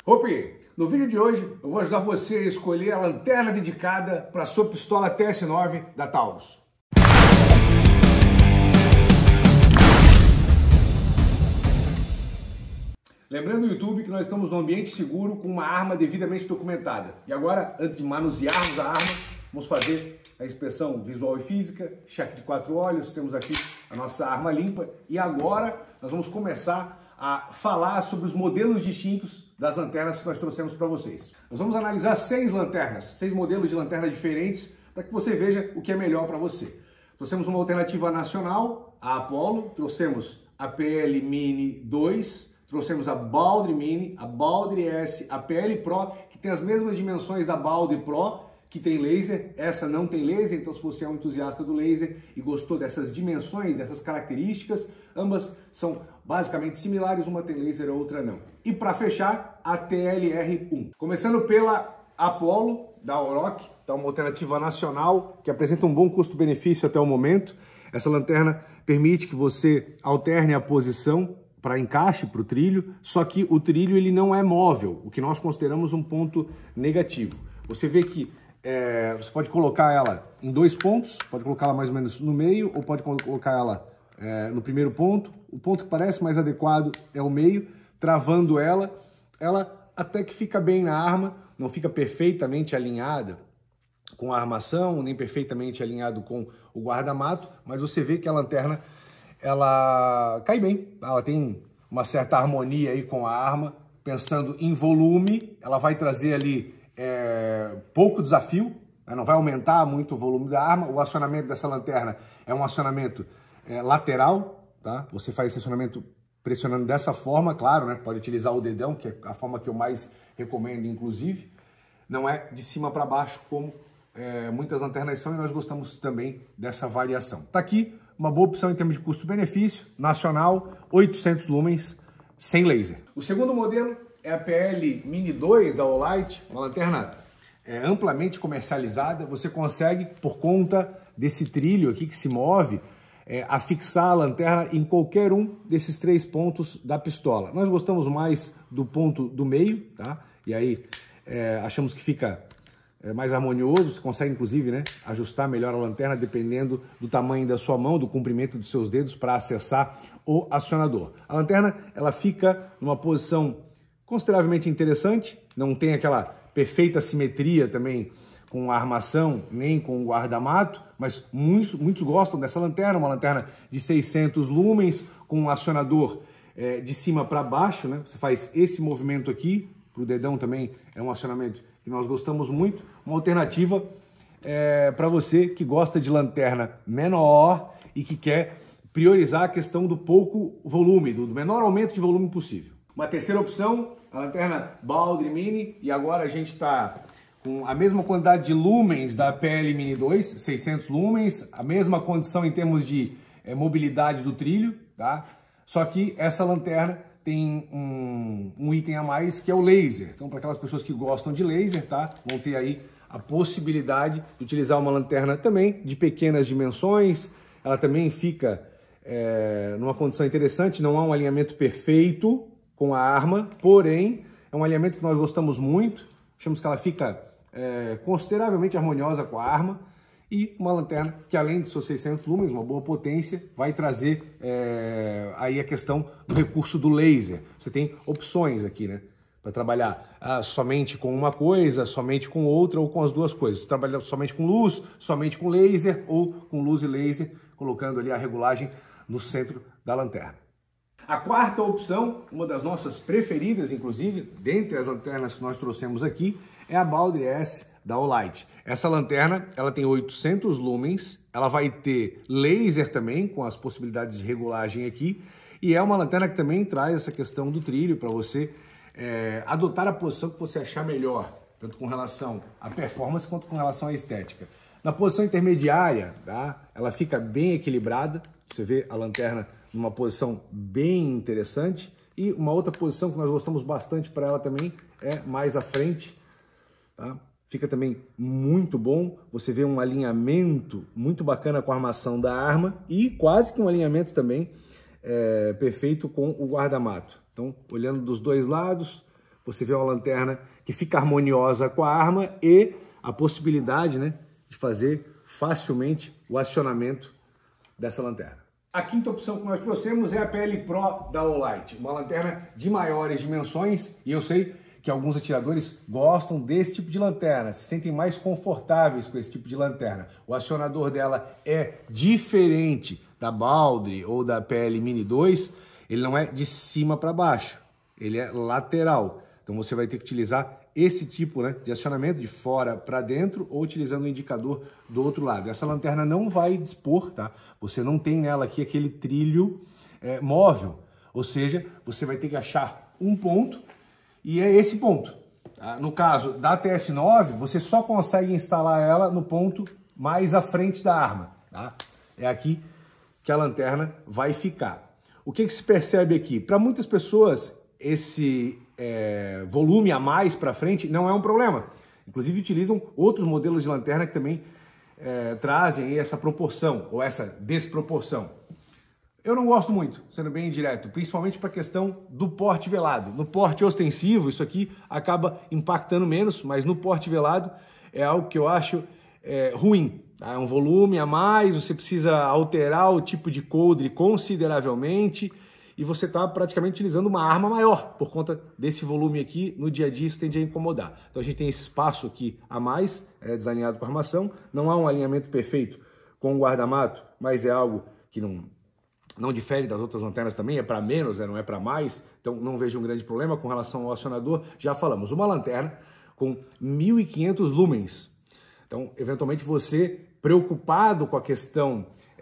Opi, no vídeo de hoje eu vou ajudar você a escolher a lanterna dedicada para a sua pistola TS9 da Taurus. Lembrando o YouTube que nós estamos num ambiente seguro com uma arma devidamente documentada. E agora, antes de manusearmos a arma, vamos fazer a inspeção visual e física, cheque de 4 olhos, temos aqui a nossa arma limpa. E agora nós vamos começar a falar sobre os modelos distintos das lanternas que nós trouxemos para vocês. Nós vamos analisar 6 lanternas, 6 modelos de lanterna diferentes, para que você veja o que é melhor para você. Trouxemos uma alternativa nacional, a Apollo, trouxemos a PL Mini 2, trouxemos a Baldry Mini, a Baldry S, a PL Pro, que tem as mesmas dimensões da Baldry Pro, que tem laser. Essa não tem laser, então se você é um entusiasta do laser e gostou dessas dimensões, dessas características, ambas são basicamente similares, uma tem laser, a outra não. E para fechar, a TLR1. Começando pela Apollo, da Oroch, tá uma alternativa nacional que apresenta um bom custo-benefício até o momento. Essa lanterna permite que você alterne a posição para encaixe para o trilho, só que o trilho ele não é móvel, o que nós consideramos um ponto negativo. Você vê que você pode colocar ela em 2 pontos, pode colocar ela mais ou menos no meio, ou pode colocar ela no primeiro ponto. O ponto que parece mais adequado é o meio, travando ela até que fica bem na arma, não fica perfeitamente alinhada com a armação, nem perfeitamente alinhado com o guarda-mato, mas você vê que a lanterna ela cai bem, ela tem uma certa harmonia aí com a arma. Pensando em volume, ela vai trazer ali pouco desafio, né? Não vai aumentar muito o volume da arma. O acionamento dessa lanterna é um acionamento lateral, tá? Você faz esse acionamento pressionando dessa forma, claro, né? Pode utilizar o dedão, que é a forma que eu mais recomendo, inclusive. Não é de cima para baixo, como muitas lanternas são, e nós gostamos também dessa variação. Tá aqui uma boa opção em termos de custo-benefício, nacional, 800 lumens, sem laser. O segundo modelo é a PL Mini 2 da Olight, uma lanterna amplamente comercializada. Você consegue, por conta desse trilho aqui que se move, afixar a lanterna em qualquer um desses 3 pontos da pistola. Nós gostamos mais do ponto do meio, tá? E aí achamos que fica mais harmonioso. Você consegue, inclusive, né, ajustar melhor a lanterna dependendo do tamanho da sua mão, do comprimento dos seus dedos para acessar o acionador. A lanterna ela fica numa posição consideravelmente interessante, não tem aquela perfeita simetria também com a armação, nem com o guarda-mato, mas muitos gostam dessa lanterna, uma lanterna de 600 lumens, com um acionador de cima para baixo, né? Você faz esse movimento aqui, para o dedão também é um acionamento que nós gostamos muito, uma alternativa para você que gosta de lanterna menor e que quer priorizar a questão do pouco volume, do menor aumento de volume possível. Uma terceira opção, a lanterna Baldry Mini, e agora a gente está com a mesma quantidade de lumens da PL Mini 2, 600 lumens, a mesma condição em termos de mobilidade do trilho, tá? Só que essa lanterna tem um item a mais, que é o laser. Então, para aquelas pessoas que gostam de laser, tá, vão ter aí a possibilidade de utilizar uma lanterna também de pequenas dimensões. Ela também fica numa condição interessante, não há um alinhamento perfeito com a arma, porém, é um alinhamento que nós gostamos muito. Achamos que ela fica consideravelmente harmoniosa com a arma. E uma lanterna que, além de seus 600 lumens, uma boa potência, vai trazer aí a questão do recurso do laser. Você tem opções aqui, né? Para trabalhar somente com uma coisa, somente com outra ou com as duas coisas. Você trabalha somente com luz, somente com laser ou com luz e laser, colocando ali a regulagem no centro da lanterna. A quarta opção, uma das nossas preferidas, inclusive, dentre as lanternas que nós trouxemos aqui, é a Baldry S da Olight. Essa lanterna, ela tem 800 lumens, ela vai ter laser também, com as possibilidades de regulagem aqui, e é uma lanterna que também traz essa questão do trilho para você adotar a posição que você achar melhor, tanto com relação à performance quanto com relação à estética. Na posição intermediária, tá? Ela fica bem equilibrada, você vê a lanterna numa posição bem interessante, e uma outra posição que nós gostamos bastante para ela também é mais à frente, tá? Fica também muito bom, você vê um alinhamento muito bacana com a armação da arma e quase que um alinhamento também perfeito com o guarda-mato. Então, olhando dos dois lados, você vê uma lanterna que fica harmoniosa com a arma e a possibilidade, né, de fazer facilmente o acionamento dessa lanterna. A quinta opção que nós trouxemos é a PL Pro da Olight, uma lanterna de maiores dimensões, e eu sei que alguns atiradores gostam desse tipo de lanterna, se sentem mais confortáveis com esse tipo de lanterna. O acionador dela é diferente da Baldry ou da PL Mini 2, ele não é de cima para baixo, ele é lateral. Então você vai ter que utilizar esse tipo, né, de acionamento de fora para dentro ou utilizando o indicador do outro lado. Essa lanterna não vai dispor, tá? Você não tem nela aqui aquele trilho móvel, ou seja, você vai ter que achar um ponto e é esse ponto. Tá? No caso da TS9, você só consegue instalar ela no ponto mais à frente da arma. Tá? É aqui que a lanterna vai ficar. O que se percebe aqui? Para muitas pessoas, esse volume a mais para frente não é um problema. Inclusive utilizam outros modelos de lanterna que também trazem essa proporção ou essa desproporção. Eu não gosto muito, sendo bem direto, principalmente para a questão do porte velado. No porte ostensivo, isso aqui acaba impactando menos, mas no porte velado é algo que eu acho ruim. Tá? É um volume a mais, você precisa alterar o tipo de coldre consideravelmente e você está praticamente utilizando uma arma maior por conta desse volume aqui. No dia a dia isso tende a incomodar. Então a gente tem esse espaço aqui a mais, desalinhado com a armação. Não há um alinhamento perfeito com o guarda-mato, mas é algo que não difere das outras lanternas também, é para menos, não é para mais, então não vejo um grande problema com relação ao acionador. Já falamos, uma lanterna com 1.500 lumens. Então, eventualmente você, preocupado com a questão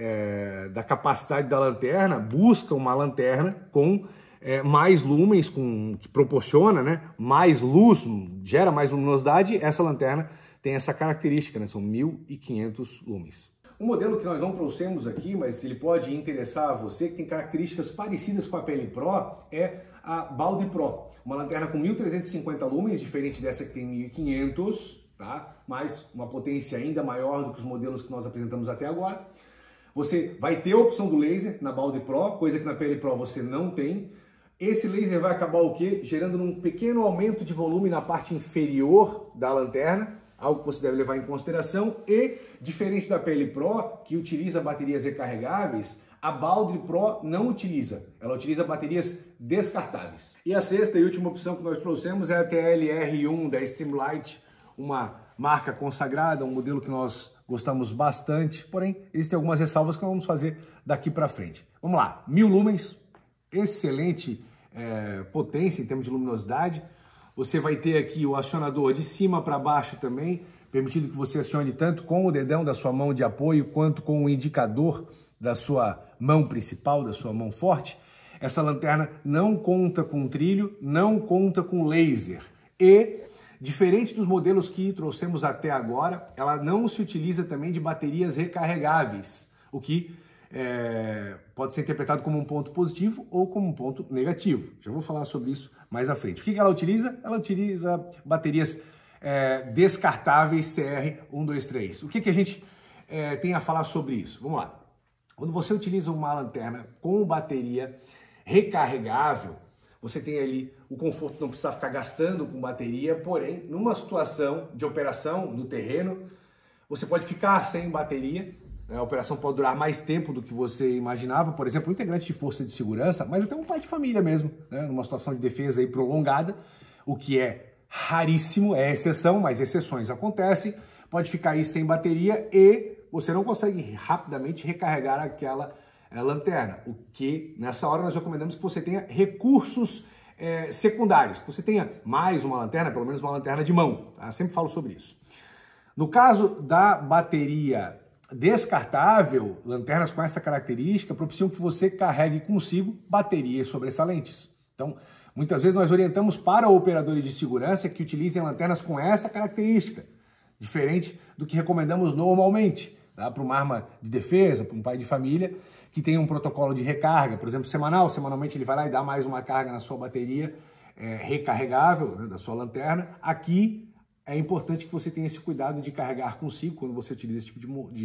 da capacidade da lanterna, busca uma lanterna com mais lumens, que proporciona, né, mais luz, gera mais luminosidade. Essa lanterna tem essa característica, né, são 1.500 lumens. Um modelo que nós não trouxemos aqui, mas ele pode interessar a você, que tem características parecidas com a PL Pro, é a Baldry Pro. Uma lanterna com 1.350 lumens, diferente dessa que tem 1.500, tá? Mas uma potência ainda maior do que os modelos que nós apresentamos até agora. Você vai ter a opção do laser na Baldry Pro, coisa que na PL Pro você não tem. Esse laser vai acabar o quê? Gerando um pequeno aumento de volume na parte inferior da lanterna, algo que você deve levar em consideração, e, diferente da PL Pro, que utiliza baterias recarregáveis, a Baldry Pro não utiliza. Ela utiliza baterias descartáveis. E a sexta e última opção que nós trouxemos é a TL-R1 da Streamlight, uma marca consagrada, um modelo que nós gostamos bastante, porém, existem algumas ressalvas que nós vamos fazer daqui para frente. Vamos lá, 1.000 lumens, excelente potência em termos de luminosidade. Você vai ter aqui o acionador de cima para baixo também, permitindo que você acione tanto com o dedão da sua mão de apoio, quanto com o indicador da sua mão principal, da sua mão forte. Essa lanterna não conta com trilho, não conta com laser. E, diferente dos modelos que trouxemos até agora, ela não se utiliza também de baterias recarregáveis, o que pode ser interpretado como um ponto positivo ou como um ponto negativo. Já vou falar sobre isso mais à frente. O que ela utiliza? Ela utiliza baterias descartáveis CR123. O que a gente tem a falar sobre isso? Vamos lá. Quando você utiliza uma lanterna com bateria recarregável, você tem ali o conforto de não precisar ficar gastando com bateria, porém, numa situação de operação no terreno, você pode ficar sem bateria. A operação pode durar mais tempo do que você imaginava. Por exemplo, um integrante de força de segurança, mas até um pai de família mesmo, né? Numa situação de defesa aí prolongada, o que é raríssimo, é exceção, mas exceções acontecem. Pode ficar aí sem bateria e você não consegue rapidamente recarregar aquela lanterna. O que, nessa hora, nós recomendamos que você tenha recursos secundários, que você tenha mais uma lanterna, pelo menos uma lanterna de mão. Tá? Sempre falo sobre isso. No caso da bateria descartável, lanternas com essa característica propiciam que você carregue consigo baterias sobressalentes. Então, muitas vezes nós orientamos para operadores de segurança que utilizem lanternas com essa característica, diferente do que recomendamos normalmente, tá? Para uma arma de defesa, para um pai de família que tem um protocolo de recarga, por exemplo, semanal. Semanalmente ele vai lá e dá mais uma carga na sua bateria recarregável, né, da sua lanterna. Aqui é importante que você tenha esse cuidado de carregar consigo, quando você utiliza esse tipo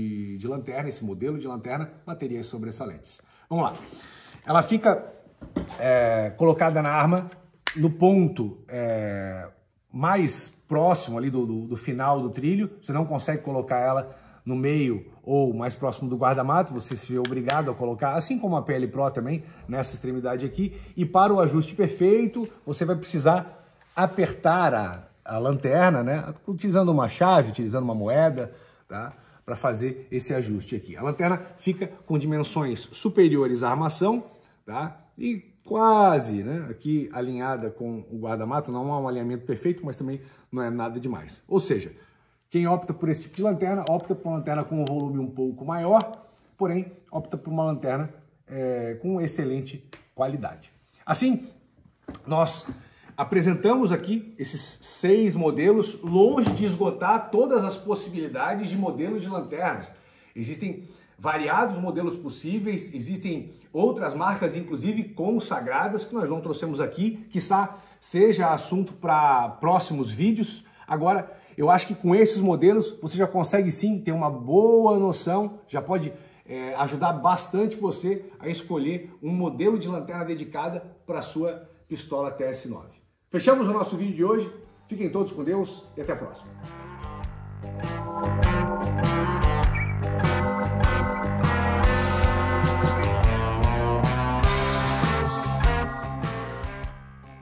de lanterna, esse modelo de lanterna, baterias sobressalentes. Vamos lá. Ela fica colocada na arma no ponto mais próximo ali do final do trilho, você não consegue colocar ela no meio ou mais próximo do guarda-mato, você se vê obrigado a colocar, assim como a PL Pro também, nessa extremidade aqui. E para o ajuste perfeito, você vai precisar apertar a lanterna, né? Utilizando uma chave, utilizando uma moeda, tá? Para fazer esse ajuste aqui. A lanterna fica com dimensões superiores à armação, tá? E quase, né? Aqui alinhada com o guarda-mato, não é um alinhamento perfeito, mas também não é nada demais. Ou seja, quem opta por esse tipo de lanterna, opta por uma lanterna com um volume um pouco maior, porém opta por uma lanterna com excelente qualidade. Assim, nós apresentamos aqui esses 6 modelos, longe de esgotar todas as possibilidades de modelos de lanternas. Existem variados modelos possíveis, existem outras marcas, inclusive consagradas, que nós não trouxemos aqui, quiçá seja assunto para próximos vídeos. Agora, eu acho que com esses modelos você já consegue sim ter uma boa noção, já pode ajudar bastante você a escolher um modelo de lanterna dedicada para a sua pistola TS9. Fechamos o nosso vídeo de hoje, fiquem todos com Deus e até a próxima.